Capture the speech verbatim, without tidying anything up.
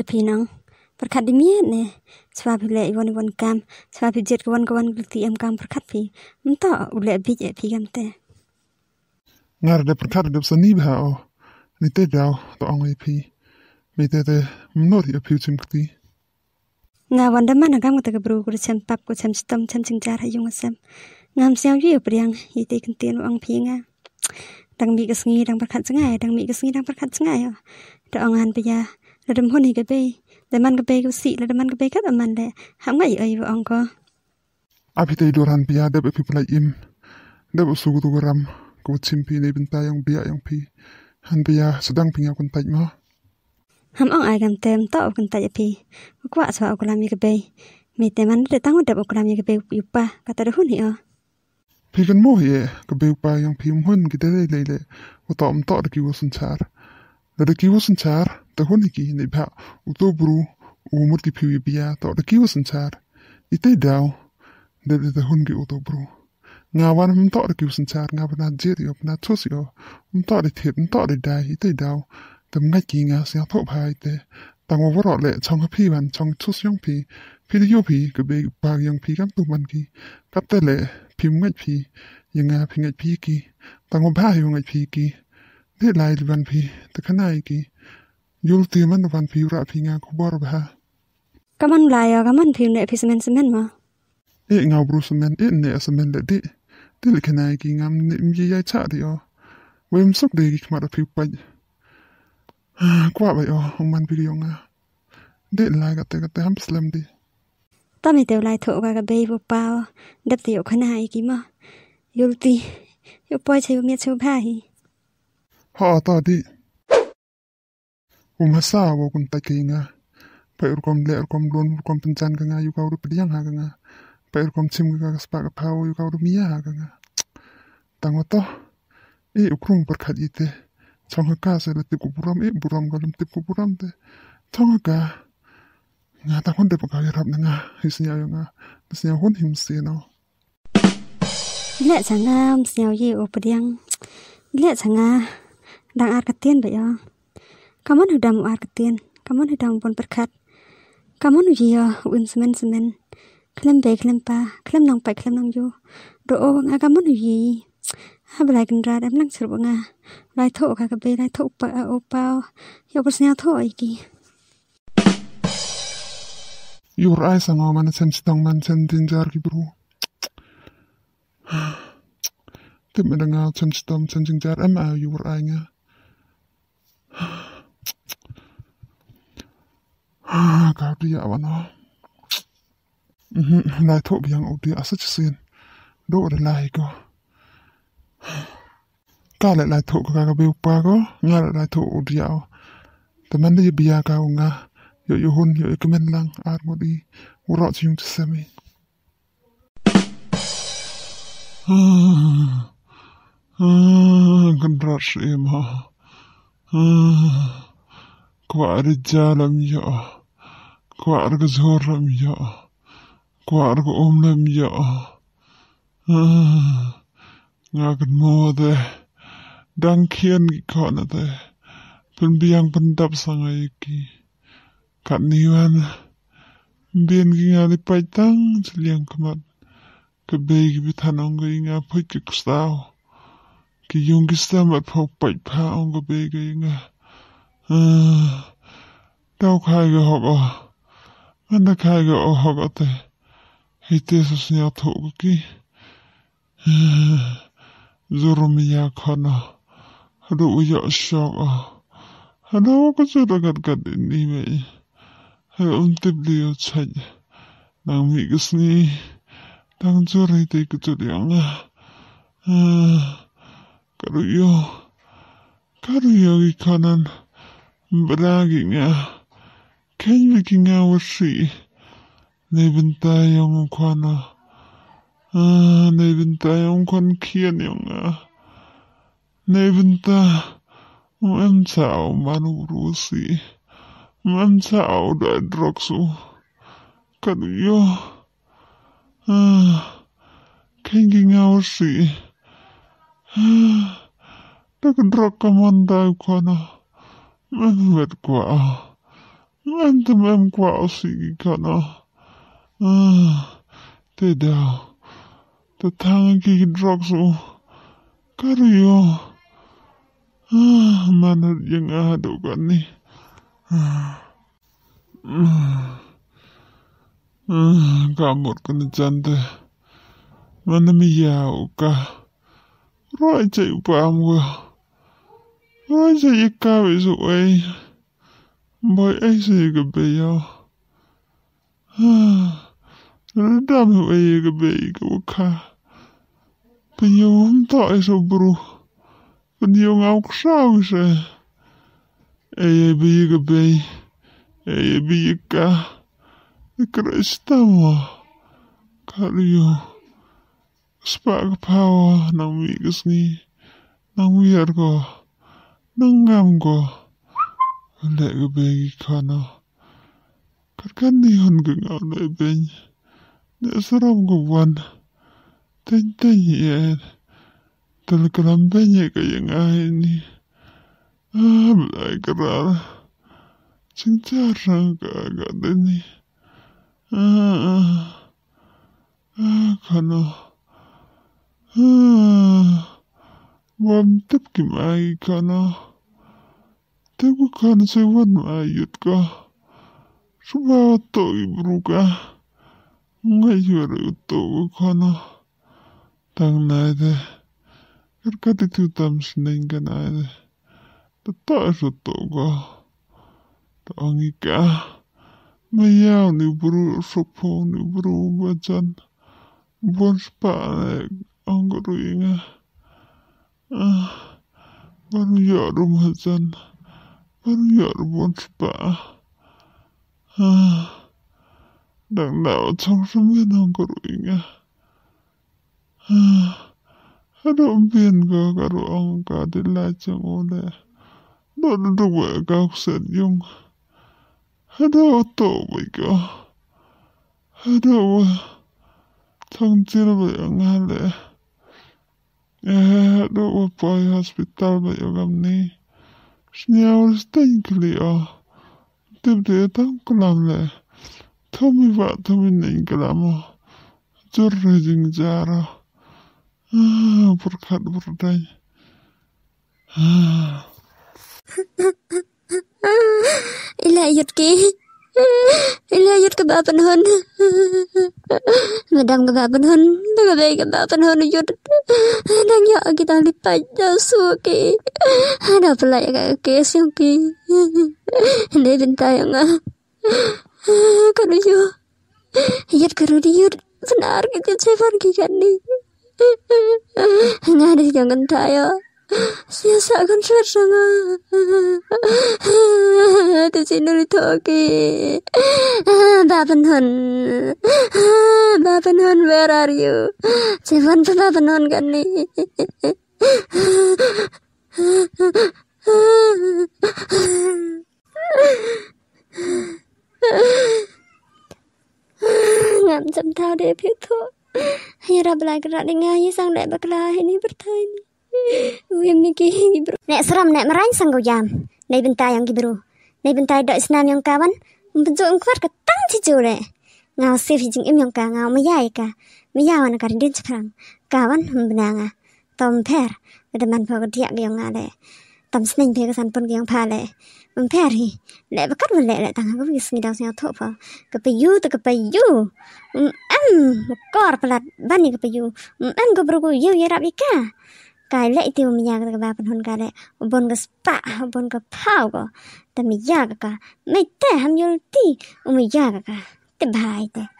พี่น้องประคัดดิเมียเนี่ยสวาพิเล่วันวันกามสวาพิเจ็ดวันกวันกติเอ็มกามประคัดพี่มันต่ออุเล่บิจพี่กามเตงานเด็กประคัดเด็กสนิบหาอ๋นี่เตะดาวต่อองไอพี่ไม่เตะเตะมันนอที่อภิวจิมกตีงาวันดมันกามกตะกบรูกุเชมปับกุเชมสตอมเชมจิงจาร์ให้ยุงเซมงามเสียวยี่อุปเรียงยี่เตกันเตียนวังพี่งาดังมีกระสีดังประคัดสง่ายดังมีกระสีดังประคัดสง่ายอ๋อดอกงานไปยาระดมหุ่นให้กระเบยแต่มันกระเบยกุศิระดมมันกระเบยกัดมันแหละหามไงเอ้ยวังก็อภิเตยดูรันไปยาเด็กอภิปรายอิมเด็กสุกตุกรำกูชิมพีในบรรดายังเบียยังพีหันไปยาสดังพิงเอาคนไต่มาหามอ่องไอกันเต็มต่อกันไต่พี่กว่าสวาอกลามีกระเบยมีแต่มันเด็ดตั้งเด็กอกลามีกระเบยอยู่ป่ะก็แต่ละหุ่นเหรอพี่กันโม่เย่กระเบยไปยังพิมหุ่นกินได้เลยเลยว่าต่อมต่อตะกี้ว่าสัญชาร์แล้วตะกี้ว่าสัญชาร์แต่หุ่นกี่ในแบบอุตบรูอุมุดกี่ผิวยี่ปียต่อตะกี้ว่าสัญชาร์อีเตดาวเด็ดแต่หุ่นกี่อุตบรูงาวันมันต่อตะกี้ว่าสัญชาร์งาวันเจริญวันทุสิโอมันต่อได้เถิดมันต่อได้ได้อีเตดาวแต่มันง่ายกี่งาเสียงทบพายเตต่างว่ารอดเละช่องพี่มันช่องทุสยังพี่พี่ที่โยพี่กระเบยปากยังพี่กันตุมันกี่กับแต่เละพิมง่ายพี่ยังงาพี่ง่ายพี่กี่ต่างว่าบ้าอยู่ง่ายพี่กี่เด็ดลายวันพี่แต่ขนาดกี่ยูลตีมันวันพี่ระพี่งาคุบอร์บ้าก็มันลายอ่ะก็มันพิมเนี่ยพิสเมนสเมนมาเอ๊ะเงาบรูสเมนเอ๊ะเนี่ยสเมนเด็ดดิเด็ดขนาดกี่งามเนี่ยมีใหญ่ชาดิอ๋อเวมสุกเด็กมาดพิวไปกว่าไปอ๋อของมันพี่ยงอ่ะเด็ดลายกับแต่กับแต่ฮัมสลัมดิตอนมีเตียวลายโถกับเบย์บุปผาเด็บเตียวขนาดกี่มายูลตียูปล่อยใช้เมียชูผ้าฮีฮะต่อดิผมฮัสซาว่าคุณตะกี้งาไปอุรกอมเล่อุรกอมล้วนอุรกอมเป็นจันกันงาอยู่กับอุรปดิยังหากันงาไปอุรกอมชิมกันกับสปากกับพาวอยู่กับอุรมียาหากันงาต่างว่าต่อเออุกรุงประคัดยีเตช่องฮักกาเสร็จติบกุบุรมเอบุรมก็ลมติบกุบุรมเตช่องฮักกางาต่างคนเด็กประกาศรับนะงาฮิสเนียยังงาฮิสเนียคนหิมเสียเนาะเละสังงามเสียวยี่อุปเดียงเละสังงาดังอาร์กเตียนไปอ่ะkamu nu damu arketin kamu nu damu pon perkat kamu nu jia win semen semen klem be klem pa klem nang pa klem nang yo do o nga kamu nu yi ha belai kan ra dam nang serba nga lai tho ka ka be lai tho pa o pa yo persnya tho iki your eyes ang man sen stang man sen tin jar ki bro tip me nga sen stang sen tin jar am a your eye nga ah kau dia wana mhm lai tho biang o dia asach sin do de lai ko ka le lai tho ka ka be pa ko nga lai tho o dia ta man de bia ka nga yo yo hun yo kemen lang ar mo di uro chung tsami ah ah kan rush ema ah kwa rijalam yo kwa arga zoram yo kwa arga omlam yo nga kan mo de dang kien ki kona de pen biang pendap sangai ki kat niwan bien ki nga li paitang siliang kamat ke bei ki bitanong ki nga poi ki kustao ki yung ki stamat pao pait pa ong ke bei ki nga đau khai cái học à anh đã khai cái học ở đây hay thế sao nhà thổ cái rồi mình ya con à đủ giờ shock à hắn đâu có chỗ gật gật đi vậy hay ông tiếp liều chạy đang bị cái gì đang cho thấy cái chỗ điang à cái đó yêu cái đó yêu cái con anh beragi nga kanya ki nga wasi ne bintay yung kwana ah ne bintay yung kwan kian yung ah ne bintay um em sao manurusi um em sao da droksu kaduyo ah kanya ki nga wasi ah da drok kamanda kwanaมันเวทกว่า Anh tâm em quạo xì cả nó. Thế đào. Tớ thang kì drog su. Kario. Mana yang ada kan ni. Kamot kena jante. Mana miyau ka. Roi chạy bám qua. Roi chạy ka với dụ ấy. Bởi ấy sẽ gặp bê nhau. Nó đam hiệu ấy gặp bê gặp ka. Bây giờ không tội sao bro. Bây giờ ngọc sao sẽ. Ấy bây giờ gặp bê. Ấy bây giờ ka. Kristama. Kario. Spark power nang migas ni. Nang wiyar ko. Nang ngam ko. Wala ka bagi ka na. Karkan ni hon ka nga na ibig. Nasaram ko buwan. Tentay yan. Talakalang banya kayang ahin ni. Ah, balay ka rara. Singtarang ka agad ni. Ah, ah. Ah, kano. Ah. Wam tip ki mai kano. Tip ko kano sa wan maayot ka. Subawa to ibru ka. Ngayon ito ko kano. Tang na ide. Karkat itu tam sineng ka na ide. Tata sa to ko. Taong ika. Mayaw ni bro sopo ni bro bajan. Buwan spanek. Ang garo nga. Ah. Baru yaro majan. Baru yaro buwan spa. Ah. Dang nao chong samin ang garo nga. Ah. Hado ang bin ka karo ang kadilay chang ule. Doon duwa ka uksan yung. Hado to ba ka. Hado chang jil ba yung hale. Eh, hado wa pay hospital ba yung amni. Sniyaw stain kli o. Tibde tang kalam le. Tomi va tomi ning kalam o. Jorre jing jara. Ah, berkat berdaya. Ah. Ilayot ki. Ilayot ka ba panahon? Madam ka ba panahon? Bagabay ka ba panahon yun? Nangya kita lipad na suki. Ada pala ka kes yung ki. Hindi din tayo nga. Kano yun? Iyot ka rin yun. Pnar kita sepan ki kan ni. Nga di jangan tayo. Siasa akan suasana. Di sini litoki. Babanhon. Babanhon, where are you? Siapa pa babanhon kan ni? Ngam chăm thao để phiêu thua. Hira belai gerak dengan sang dek bakla ini bertanya. Uyam ni ki bro. Nek seram nek merain sang gojam. Nei bentai yang bro. Nei bentai dok senam yang kawan. Bentuk engkuat ke tang cicule. Ngau sif jingim yang ka ngau mayai ka. Mayawan ka rindu sekarang. Kawan benanga. Tom per. Kedeman pau ketiak yang ngale. Tom seneng pe kesan pun yang pale. Memper hi. Nek bekat boleh lek tang aku wis ngidau sing tok pa. Kepayu te kepayu. Em kor pelat bani kepayu. Em go bro yu ya rabika. Cái lệ tiêu mình nhà cái bà phần hôn cái lệ bon cái spa bon cái phao cái ta mình nhà cái mấy té ham yêu tí mình nhà cái cái bài thế